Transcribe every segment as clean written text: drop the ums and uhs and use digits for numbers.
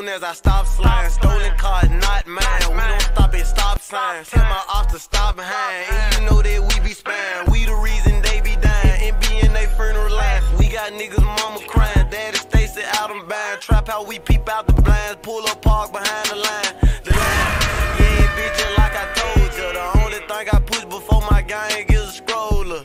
soon as I stop sliding. Stolen cars, not mine. We don't stop at stop signs. Tell my ops to stop behind. And you know that we be spying. We the reason they be dying. And be in they funeral line. We got niggas mama crying. Daddy Stacy out and buying. Trap how we peep out the blinds. Pull up park behind the line. The line. Yeah, bitch, just like I told you. The only thing I push before my gang is a scroller.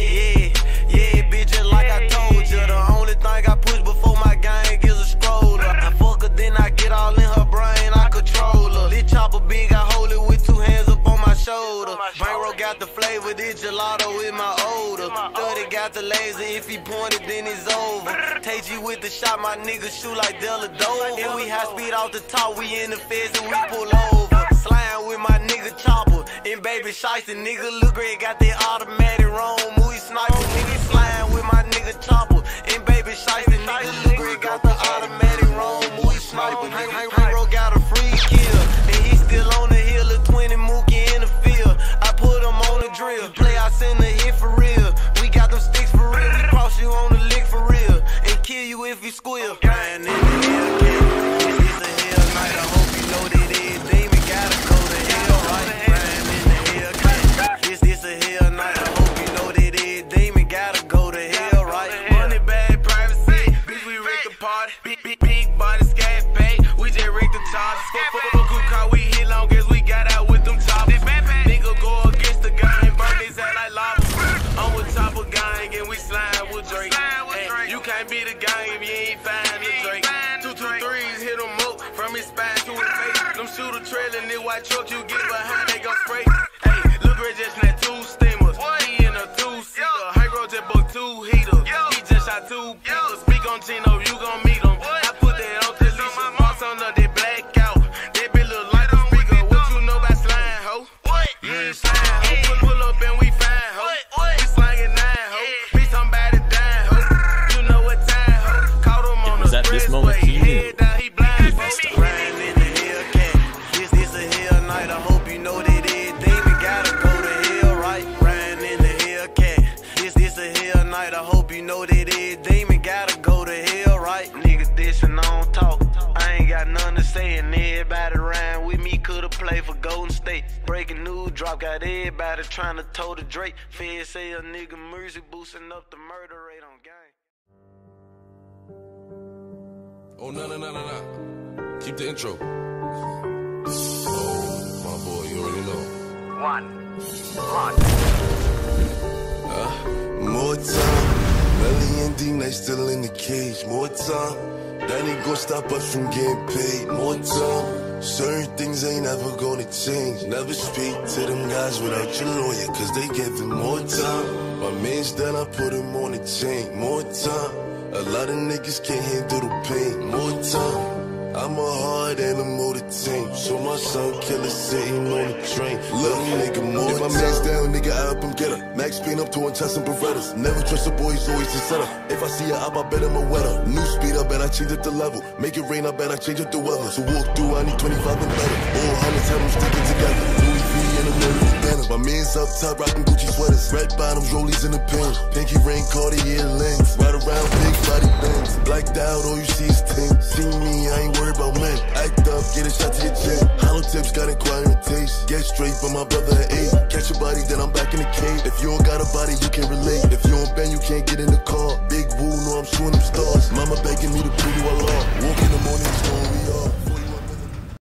Yeah, bitch, just like I told you. The only thing I push before my gang is a scroller. I fuck her, then I get all in her brain, I control her. This chopper big, I hold it with 2 hands up on my shoulder. Bankroll got the flavor, this gelato is my odor. 30 got the laser, if he pointed, then it's over. TG with the shot, my niggas shoot like Deladova. And we high speed off the top, we in the fence and we pull over. Slime with my nigga chopper, and baby shiesty, nigga look great, got that automatic wrong, movie sniper. Nigga slime with my nigga chopper, and baby shiesty, nigga look great, got the automatic wrong, movie sniper. Bankroll got a free kill, and he still on the hill of 20 Mookie in the field. I put him on the drill, play I send a hit for real. We got them sticks for real, we cross you on the lick for real, and kill you if you squeal. Ryan in the Hellcat, it's a hell night, I hope you know that it demon gotta go to hell, right? Ryan in the Hellcat, it's a hell night, I hope you know that it demon gotta go to hell, right? Money bag, privacy, bitch, we wreck the party. Big body, scat pay, we just wreck the charges. Fuck who car, we hit long as we got out with them choppers. Nigga go against the gang, burn his head like lava. I'm with Chopper gang and we slime with Drake. Hey, you can't be the gang if you ain't find the Drake. 223s hit him up from his spine to his face. Them shooter trailing this white truck, you get behind, they gon' spray. Hey, look great, just not 2 steamers. He in a 2-seater. High road just booked 2 heaters. He just shot 2 people. Speak on Tino, you gon' meet him. I put that on Talisha. Marks on the they black out. That bitch look like a speaker. What you know about slime, ho? You ain't slime, ho. Pull up and we fine, ho. We slangin' 9, ho. Be somebody dying, ho. You know what time, ho. Caught him on the expressway. Head down, he blind, ho. Riding in the Hellcat. This a hell night. I hope you know that it demon gotta go to hell, right? Riding in the Hellcat. This a hell night. I hope you know that it demon gotta go to hell, right? Niggas dissing, I don't talk. I ain't got nothing to say, and everybody around with me could've played for Golden State. Breaking news drop, got everybody trying to toe the Drake. Feds say a nigga mercy boosting up the murder rate on gang. Oh, no. Keep the intro. Oh, my boy, you already know. More time. Melly and D-Night still in the cage. More time. That ain't gon' stop us from getting paid. More time. Certain things ain't ever gonna change. Never speak to them guys without your lawyer, cause they giving more time. My man's done, I put him on the chain. More time. A lot of niggas can't handle the pain. More time. I'm a hard animal to tame. So my son killer sitting on the train. Little nigga more if my man's down, nigga, I help him get her. Max Payne up to untest some Berettas. Never trust a boy, he's always a setup. If I see her up, I bet him a wetter. New speed, I bet I change up the level. Make it rain, I bet I change up the weather. So walk through, I need 25 and better. All hundreds have them sticking together. Louis V and a million banner. My man's up top, rocking Gucci sweaters. Red bottoms, rollies in the pen. Pinky ring, Cartier lens. Ride around, big body bends. Blacked out, all you see is tin. See me, I ain't worried about men. Act up, get a shot to your chin. Hollow tips got acquiring taste. Get straight from my brother at 8. Catch your body, then I'm back in the cave. If you don't got a body, you can't relate. If you don't bend, you can't get in the car. Big woo, know I'm shooting them stars. Mama begging me to prove you a law. Walk in the morning.